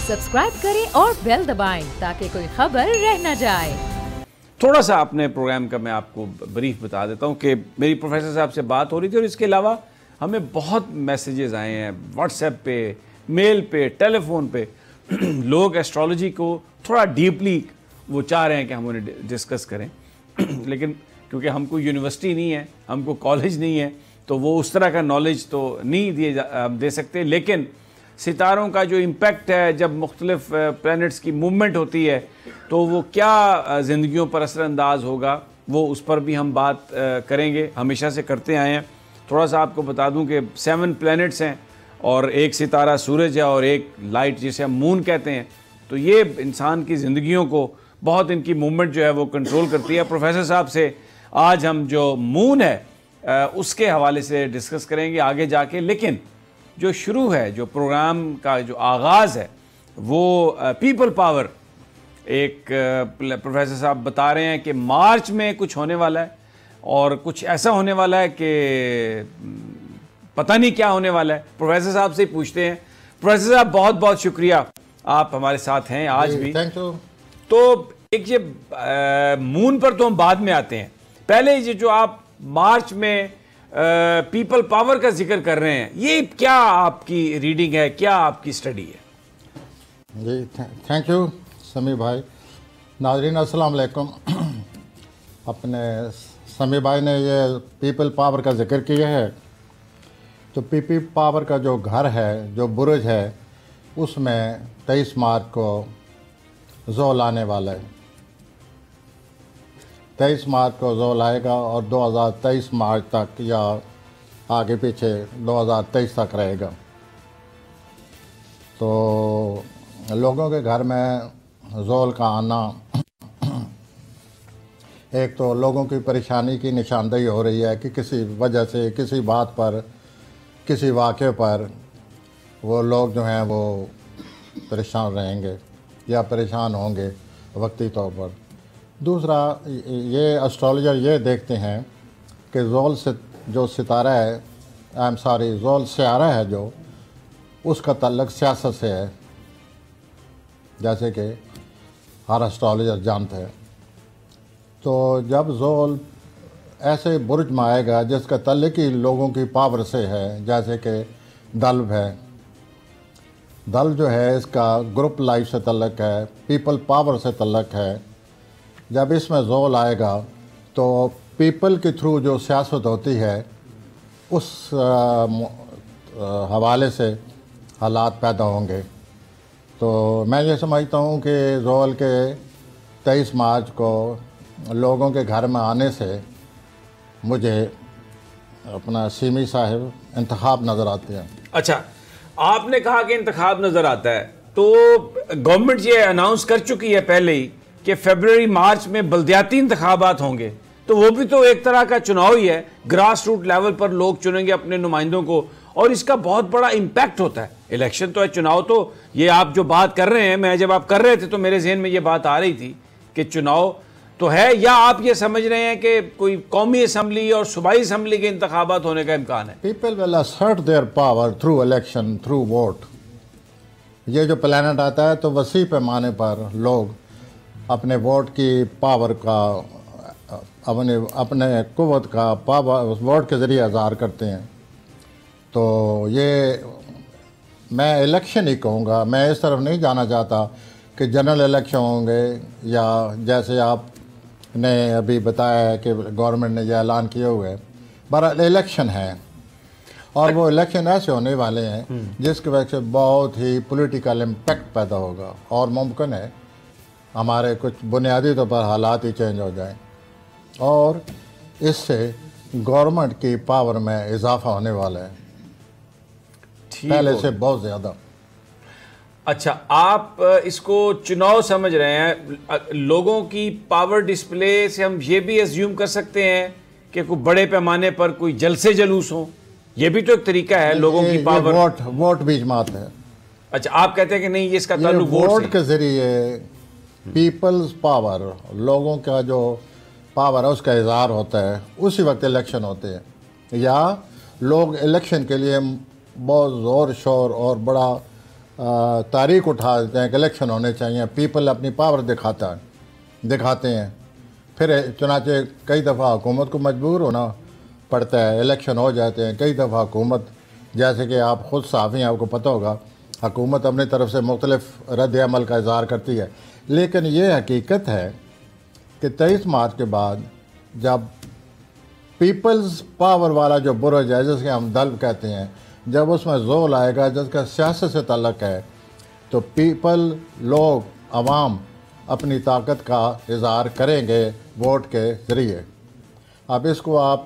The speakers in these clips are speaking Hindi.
सब्सक्राइब करें और बेल दबाएं ताकि कोई खबर रह न जाए। थोड़ा सा अपने प्रोग्राम का मैं आपको ब्रीफ बता देता हूँ कि मेरी प्रोफेसर साहब से बात हो रही थी और इसके अलावा हमें बहुत मैसेजेस आए हैं व्हाट्सएप पे, मेल पे, टेलीफोन पे। लोग एस्ट्रोलॉजी को थोड़ा डीपली वो चाह रहे हैं कि हम उन्हें डिस्कस करें लेकिन क्योंकि हमको यूनिवर्सिटी नहीं है, हमको कॉलेज नहीं है, तो वो उस तरह का नॉलेज तो नहीं दे सकते। लेकिन सितारों का जो इम्पैक्ट है, जब मुख्तलिफ प्लैनेट्स की मूवमेंट होती है तो वो क्या ज़िंदगियों पर असरअंदाज होगा, वो उस पर भी हम बात करेंगे, हमेशा से करते आए हैं। थोड़ा सा आपको बता दूं कि 7 प्लैनेट्स हैं और एक सितारा सूरज है और एक लाइट जिसे हम मून कहते हैं। तो ये इंसान की ज़िंदगियों को बहुत, इनकी मूवमेंट जो है वो कंट्रोल करती है। प्रोफेसर साहब से आज हम जो मून है उसके हवाले से डिस्कस करेंगे आगे जाके। लेकिन जो शुरू है, जो प्रोग्राम का जो आगाज़ है वो पीपल पावर, एक प्रोफेसर साहब बता रहे हैं कि मार्च में कुछ होने वाला है और कुछ ऐसा होने वाला है कि पता नहीं क्या होने वाला है। प्रोफेसर साहब से ही पूछते हैं। प्रोफेसर साहब बहुत बहुत शुक्रिया, आप हमारे साथ हैं आज भी। Thank you. तो एक ये मून पर तो हम बाद में आते हैं, पहले ये जो आप मार्च में पीपल पावर का जिक्र कर रहे हैं, ये क्या आपकी रीडिंग है, क्या आपकी स्टडी है? जी थैंक यू समी भाई। नाज़रीन अस्सलाम वालेकुम। अपने समी भाई ने ये पीपल पावर का जिक्र किया है, तो पीपल पावर का जो घर है, जो बुर्ज है, उसमें 23 मार्च को ज़ोल आने वाला है। 23 मार्च को ज़ोल आएगा और 2023 मार्च तक या आगे पीछे 2023 तक रहेगा। तो लोगों के घर में ज़ोल का आना एक तो लोगों की परेशानी की निशानदेही हो रही है कि किसी वजह से, किसी बात पर, किसी वाक़े पर वो लोग जो हैं वो परेशान रहेंगे या परेशान होंगे वक्ती तौर पर। दूसरा, ये एस्ट्रोलॉजर ये देखते हैं कि ज़ोल से जो सितारा है, ज़ोल सियारा है जो, उसका ताल्लुक़ सियासत से है, जैसे कि हर एस्ट्रोलॉजर जानते हैं। तो जब ज़ोल ऐसे बुर्ज में आएगा जिसका ताल्लुक़ ही लोगों की पावर से है, जैसे कि दल्व है, दल जो है इसका ग्रुप लाइफ से तल्लक है, पीपल पावर से तल्लक है। जब इसमें ज़ोल आएगा तो पीपल के थ्रू जो सियासत होती है उस हवाले से हालात पैदा होंगे। तो मैं ये समझता हूँ कि ज़ोल के 23 मार्च को लोगों के घर में आने से मुझे अपना सीमी साहिब इंतखाब नज़र आते हैं। अच्छा, आपने कहा कि इंतखाब नज़र आता है, तो गवर्नमेंट ये अनाउंस कर चुकी है पहले ही कि फरवरी मार्च में बल्दियाती इंतखाबात होंगे, तो वो भी तो एक तरह का चुनाव ही है। ग्रास रूट लेवल पर लोग चुनेंगे अपने नुमाइंदों को और इसका बहुत बड़ा इम्पैक्ट होता है। इलेक्शन तो है, चुनाव तो ये आप जो बात कर रहे हैं, मैं जब आप कर रहे थे तो मेरे जहन में ये बात आ रही थी कि चुनाव तो है, या आप ये समझ रहे हैं कि कोई कौमी असम्बली और सूबाई असम्बली के इंतखाबात होने का इम्कान है? People will assert their power through election, through vote. ये जो प्लानट आता है तो वसी पैमाने पर लोग अपने वोट की पावर का, अपने कुव्वत का पावर वोट के ज़रिए इज़हार करते हैं। तो ये मैं इलेक्शन ही कहूँगा, मैं इस तरफ नहीं जाना चाहता कि जनरल इलेक्शन होंगे, या जैसे आपने अभी बताया है कि गवर्नमेंट ने यह ऐलान किए हुए है। बहरहाल इलेक्शन है और वो इलेक्शन ऐसे होने वाले हैं जिसकी वजह से बहुत ही पॉलिटिकल इम्पैक्ट पैदा होगा और मुमकिन है हमारे कुछ बुनियादी तौर पर हालात ही चेंज हो जाएं और इससे गवर्नमेंट की पावर में इजाफा होने वाला है पहले से बहुत ज़्यादा। अच्छा, आप इसको चुनाव समझ रहे हैं। लोगों की पावर डिस्प्ले से हम ये भी एज्यूम कर सकते हैं कि कोई बड़े पैमाने पर कोई जलसे जलूस हो, ये भी तो एक तरीका है लोगों की पावर। वोट बीच में आता है। अच्छा, आप कहते हैं कि नहीं, ये इसका ताल्लुक वोट के जरिए पीपल्स पावर, लोगों का जो पावर है उसका इजहार होता है, उसी वक्त इलेक्शन होते हैं, या लोग इलेक्शन के लिए बहुत ज़ोर शोर और बड़ा तारीख उठा देते हैं कि इलेक्शन होने चाहिए, पीपल अपनी पावर दिखाते हैं, फिर चुनाचे कई दफ़ा हुकूमत को मजबूर होना पड़ता है, इलेक्शन हो जाते हैं। कई दफ़ा हुकूमत, जैसे कि आप ख़ुद साफ़ी हैं, आपको पता होगा, हुकूमत अपनी तरफ से मुख्तलिफ रद्द अमल का इज़हार करती है। लेकिन ये हकीकत है कि 23 मार्च के बाद जब पीपल्स पावर वाला जो बुरज है, जिसके हम दल कहते हैं, जब उसमें जोल आएगा जिसका सियासत से ताल्लुक़ है, तो पीपल, लोग, अवाम अपनी ताकत का इज़हार करेंगे वोट के ज़रिए। अब इसको आप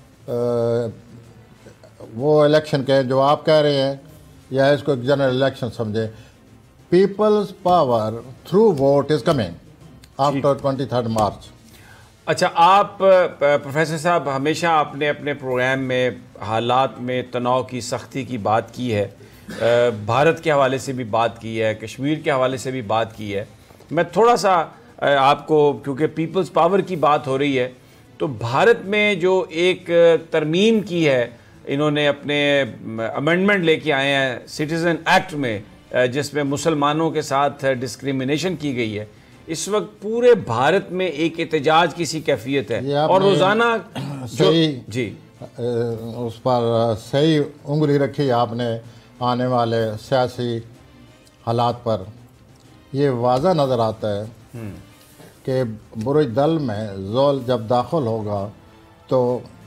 वो इलेक्शन कहें जो आप कह रहे हैं, या इसको एक जनरल इलेक्शन समझें। Peoples power through vote is coming after 23 March. अच्छा, आप प्रोफेसर साहब, हमेशा आपने अपने प्रोग्राम में हालात में तनाव की सख्ती की बात की है, भारत के हवाले से भी बात की है, कश्मीर के हवाले से भी बात की है। मैं थोड़ा सा आपको, क्योंकि पीपल्स पावर की बात हो रही है, तो भारत में जो एक तरमीम की है, इन्होंने अपने अमेंडमेंट लेके आए हैं सिटीज़न एक्ट में, जिसमें मुसलमानों के साथ डिस्क्रिमिनेशन की गई है। इस वक्त पूरे भारत में एक एहतजाज की सी कैफियत है और रोज़ाना सही जी उस पर सही उंगली रखी आपने आने वाले सियासी हालात पर। ये वाज़ा नज़र आता है कि बुरुज दल में जोल जब दाखिल होगा तो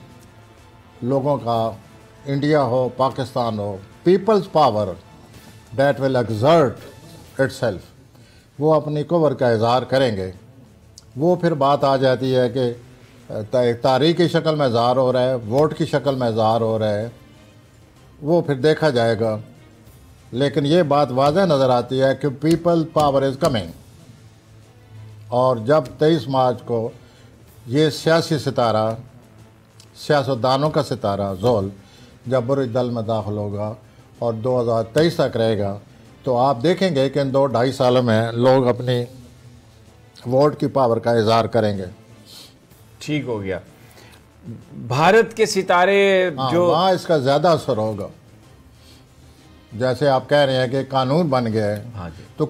लोगों का, इंडिया हो, पाकिस्तान हो, peoples power that will exert itself, वो अपनी कवर का इज़हार करेंगे। वो फिर बात आ जाती है कि तारीख की शक्ल में इज़हार हो रहा है, वोट की शक्ल में इज़हार हो रहा है, वो फिर देखा जाएगा। लेकिन ये बात वाज़ह नज़र आती है कि पीपल पावर इज़ कमिंग। और जब 23 मार्च को ये सियासी सितारा, सियासतदानों का सितारा जोल जब बुरुज दल में दाखिल होगा और 2023 तक रहेगा, तो आप देखेंगे कि इन 2-2.5 सालों में लोग अपनी वोट की पावर का इज़हार करेंगे। ठीक हो गया। भारत के सितारे जो वहाँ इसका ज़्यादा असर होगा। जैसे आप कह रहे हैं कि कानून बन गया है, हाँ जी, तो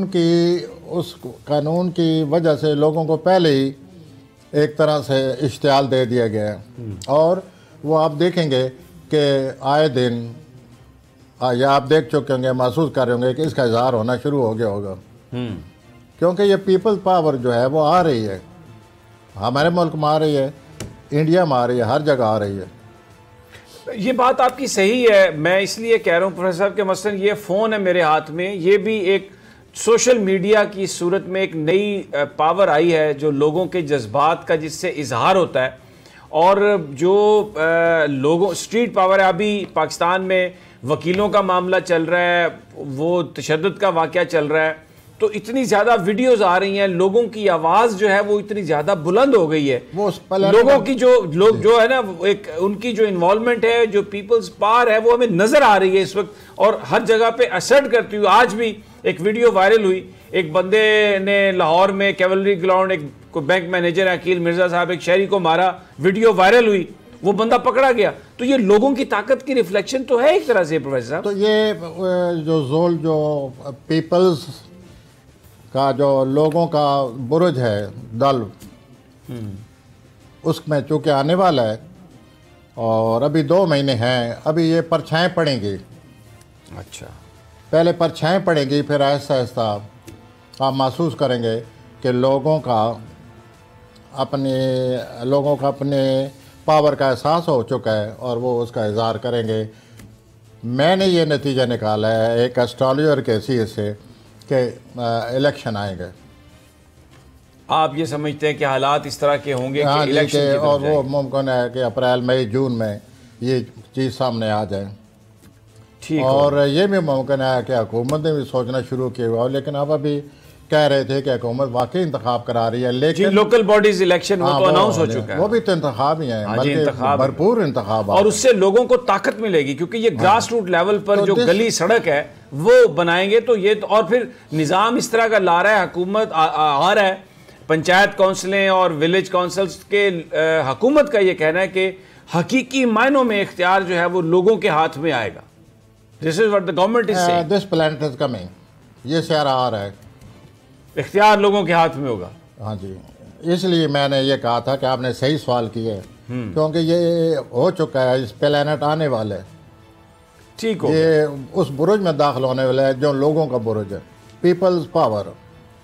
उस कानून की वजह से लोगों को पहले ही एक तरह से इश्तियाल दे दिया गया है। और वो आप देखेंगे कि आए दिन, या आप देख चुके होंगे, महसूस कर रहे होंगे कि इसका इज़हार होना शुरू हो गया होगा। क्योंकि ये पीपल पावर जो है वो आ रही है, हमारे मुल्क में आ रही है, इंडिया में आ रही है, हर जगह आ रही है। ये बात आपकी सही है। मैं इसलिए कह रहा हूँ प्रोफेसर साहब के मसलन ये फ़ोन है मेरे हाथ में, ये भी एक सोशल मीडिया की सूरत में एक नई पावर आई है जो लोगों के जज्बात का जिससे इजहार होता है। और जो लोगों स्ट्रीट पावर है, अभी पाकिस्तान में वकीलों का मामला चल रहा है, वो तशद्दुद का वाक़या चल रहा है, तो इतनी ज़्यादा वीडियोस आ रही हैं, लोगों की आवाज़ जो है वो इतनी ज़्यादा बुलंद हो गई है। वो लोगों की जो है ना, एक उनकी जो इन्वॉल्वमेंट है, जो पीपल्स पावर है, वो हमें नज़र आ रही है इस वक्त, और हर जगह पे असर्ट करती हुई। आज भी एक वीडियो वायरल हुई, एक बंदे ने लाहौर में कैवलरी ग्राउंड, एक बैंक मैनेजर अकील मिर्जा साहब, एक शहरी को मारा, वीडियो वायरल हुई, वो बंदा पकड़ा गया। तो ये लोगों की ताकत की रिफ्लेक्शन तो है एक तरह से प्रोफेसर साहब। तो ये जो जोल, जो पीपल्स का, जो लोगों का बुरुज है दल, उसमें चूँकि आने वाला है और अभी 2 महीने हैं, अभी ये परछाएं पड़ेंगी। अच्छा, पहले परछाएं पड़ेंगी, फिर आहिस्ता आहिस्ता आप महसूस करेंगे कि लोगों का अपने पावर का एहसास हो चुका है और वो उसका इज़हार करेंगे। मैंने ये नतीजा निकाला है एक एस्ट्रोलॉजर के हैसियत से कि इलेक्शन आएंगे। आप ये समझते हैं कि हालात इस तरह के होंगे कि इलेक्शन की तरफ और वो मुमकिन है कि अप्रैल, मई, जून में ये चीज़ सामने आ जाए। ठीक, और ये भी मुमकिन है कि हुकूमत ने भी सोचना शुरू किया हुआ, लेकिन अब अभी कह रहे थे कि हुकूमत वाकई इंतखाब करा रही है, लेकिन लोकल बॉडीज इलेक्शन वो तो अनाउंस हो चुका है, वो भी तो इंतखाब ही है, भरपूर इंतखाब, और उससे लोगों को ताकत मिलेगी, क्योंकि ये ग्रास रूट लेवल पर जो गली सड़क है वो बनाएंगे। तो ये तो, और फिर निज़ाम इस तरह का ला रहा है, हुकूमत आ रहा है, पंचायत काउंसिलें और विलेज काउंसिल्स के हुकूमत का ये कहना है कि हकीकी मायनों में इख्तियार जो है वो लोगों के हाथ में आएगा, this is what the government is saying, this planet is coming, ये शहर आ रहा है, इख्तियार लोगों के हाथ में होगा। हाँ जी, इसलिए मैंने ये कहा था कि आपने सही सवाल किया है, क्योंकि ये हो चुका है, इस प्लैनेट आने वाला है, ठीक हो, ये उस बुरुज में दाखिल होने वाला है जो लोगों का बुरुज है, पीपल्स पावर।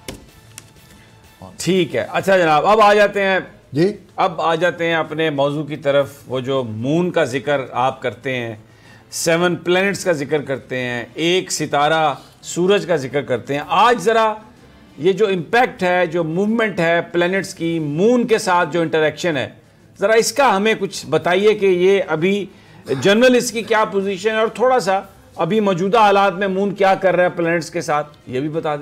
ठीक है। अच्छा जनाब, अब आ जाते हैं जी, अब आ जाते हैं अपने मौजू की तरफ। वो जो मून का जिक्र आप करते हैं, 7 प्लैनेट्स का जिक्र करते हैं, एक सितारा सूरज का जिक्र करते हैं, आज ज़रा ये जो इम्पैक्ट है, जो मूवमेंट है प्लैनेट्स की मून के साथ, जो इंटरेक्शन है, ज़रा इसका हमें कुछ बताइए कि ये अभी जनरल इसकी क्या पोजीशन है, और थोड़ा सा अभी मौजूदा हालात में मून क्या कर रहा है प्लैनेट्स के साथ, ये भी बता दें।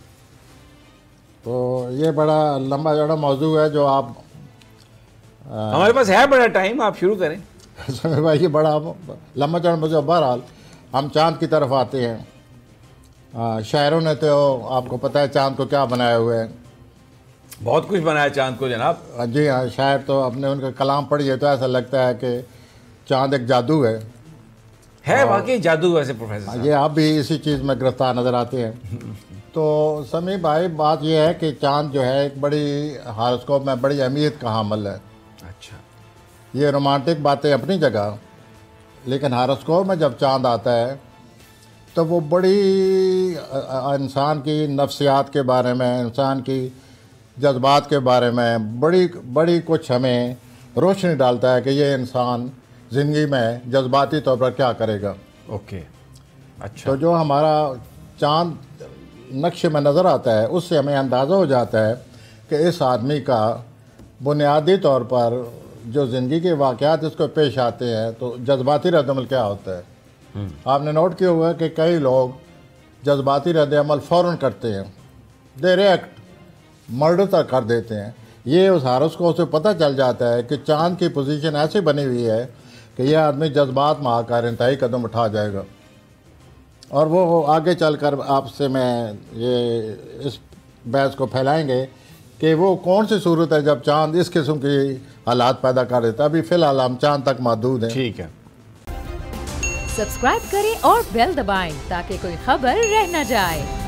तो ये बड़ा लंबा चौड़ा मौजू है जो आप हमारे पास है बड़ा टाइम, आप शुरू करें। समय भाई ये बड़ा लंबा चौड़ा मौजू। बहरहाल हम चांद की तरफ आते हैं। शायरों ने तो आपको पता है चांद को क्या बनाया हुआ है, बहुत कुछ बनाया चांद को जनाब। जी हाँ, शायर तो अपने उनका कलाम पढ़िए तो ऐसा लगता है कि चांद एक जादू है वाकई जादू। वैसे प्रोफेसर साहब, ये आप भी इसी चीज़ में गिरफ्तार नज़र आते हैं। तो समी भाई बात यह है कि चांद जो है एक बड़ी हारोस्कोप में बड़ी अहमियत का हामिल है। अच्छा, ये रोमांटिक बातें अपनी जगह, लेकिन हारोस्कोप में जब चांद आता है तो वो बड़ी इंसान की नफ्सियात के बारे में, इंसान की जज्बात के बारे में बड़ी कुछ हमें रोशनी डालता है कि ये इंसान ज़िंदगी में जज्बाती तौर पर क्या करेगा। ओके, अच्छा। तो जो हमारा चांद नक्शे में नज़र आता है उससे हमें अंदाज़ा हो जाता है कि इस आदमी का बुनियादी तौर पर जो ज़िंदगी के वाक़यात इसको पेश आते हैं तो जज्बाती रद्दअमल क्या होता है। आपने नोट किया हुआ कि कई लोग जज्बाती रद्दअमल फ़ौरन करते हैं, दे रिएक्ट, मर्डर तक कर देते हैं। ये उस हारोस्कोप से पता चल जाता है कि चांद की पोजीशन ऐसी बनी हुई है कि यह आदमी जज्बात में आकर इंतहाई कदम उठा जाएगा। और वो आगे चलकर आपसे मैं ये इस बहस को फैलाएंगे कि वो कौन सी सूरत है जब चांद इस किस्म की हालात पैदा कर देता है। अभी फ़िलहाल हम चांद तक महदूद हैं। ठीक है, सब्सक्राइब करें और बेल दबाएं ताकि कोई खबर रह न जाए।